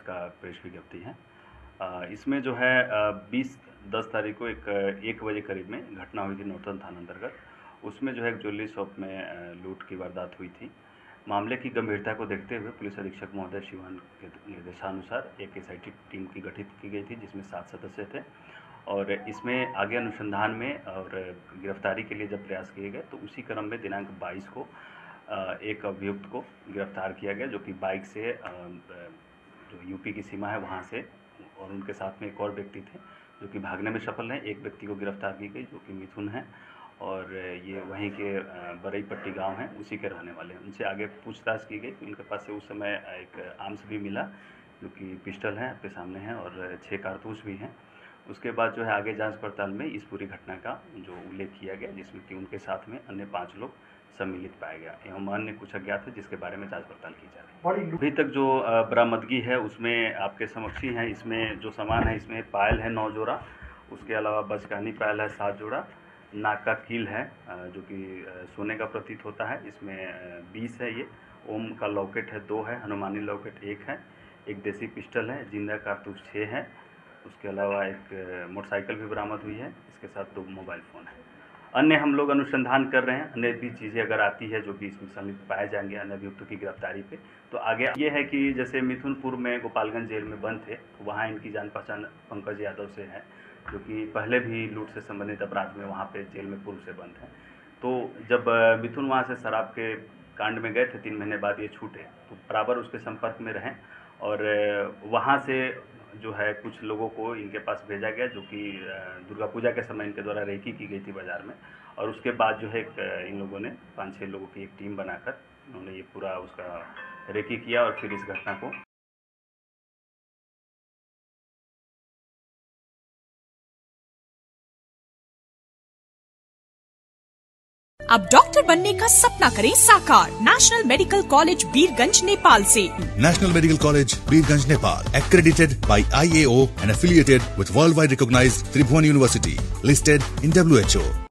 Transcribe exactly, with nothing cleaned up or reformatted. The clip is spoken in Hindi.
का प्रेस विज्ञप्ति है। इसमें जो है बीस दस तारीख को एक एक बजे करीब में घटना हुई थी नौतन थाना अंतर्गत। उसमें जो है एक ज्वेलरी शॉप में लूट की वारदात हुई थी। मामले की गंभीरता को देखते हुए पुलिस अधीक्षक महोदय शिवान के निर्देशानुसार एक एस आई टी टीम की गठित की गई थी, जिसमें सात सदस्य थे। और इसमें आगे अनुसंधान में और गिरफ्तारी के लिए जब प्रयास किए गए तो उसी क्रम में दिनांक बाईस को एक अभियुक्त को गिरफ्तार किया गया, जो कि बाइक से जो यूपी की सीमा है वहाँ से, और उनके साथ में एक और व्यक्ति थे जो कि भागने में सफल हैं। एक व्यक्ति को गिरफ्तार की गई जो कि मिथुन है, और ये वहीं के बरई पट्टी गांव हैं, उसी के रहने वाले हैं। उनसे आगे पूछताछ की गई तो उनके पास से उस समय एक आर्म्स भी मिला जो कि पिस्टल है, आपके सामने है, और छः कारतूस भी हैं। उसके बाद जो है आगे जांच पड़ताल में इस पूरी घटना का जो उल्लेख किया गया, जिसमें कि उनके साथ में अन्य पाँच लोग सम्मिलित पाया गया एवं अन्य कुछ अज्ञात है जिसके बारे में जांच पड़ताल की जा रही है। अभी तक जो बरामदगी है उसमें आपके समक्ष ही है। इसमें जो सामान है, इसमें पायल है नौ जोड़ा, उसके अलावा बचकानी पायल है सात जोड़ा, नाक का कील है जो कि सोने का प्रतीत होता है, इसमें बीस है, ये ओम का लॉकेट है दो है, हनुमानी लॉकेट एक है, एक देसी पिस्टल है, जिंदा कारतूस छः है, उसके अलावा एक मोटरसाइकिल भी बरामद हुई है, इसके साथ दो मोबाइल फ़ोन है। अन्य हम लोग अनुसंधान कर रहे हैं, अन्य भी चीज़ें अगर आती है जो कि इसमें सम्मिलित पाए जाएंगे अन्य अभियुक्तों की गिरफ्तारी पे तो आगे ये है कि जैसे मिथुनपुर में गोपालगंज जेल में बंद थे, तो वहाँ इनकी जान पहचान पंकज यादव से है जो कि पहले भी लूट से संबंधित अपराध में वहाँ पे जेल में पूर्व से बंद हैं। तो जब मिथुन वहाँ से शराब के कांड में गए थे, तीन महीने बाद ये छूटे, तो बराबर उसके संपर्क में रहें, और वहाँ से जो है कुछ लोगों को इनके पास भेजा गया जो कि दुर्गा पूजा के समय इनके द्वारा रेकी की गई थी बाज़ार में, और उसके बाद जो है इन लोगों ने पाँच छः लोगों की एक टीम बनाकर उन्होंने ये पूरा उसका रेकी किया और फिर इस घटना को अब डॉक्टर बनने का सपना करें साकार national medical college Birgunj Nepal से। National medical college Birgunj Nepal, accredited by I A O and affiliated with worldwide recognized Tribhuvan University, listed in W H O.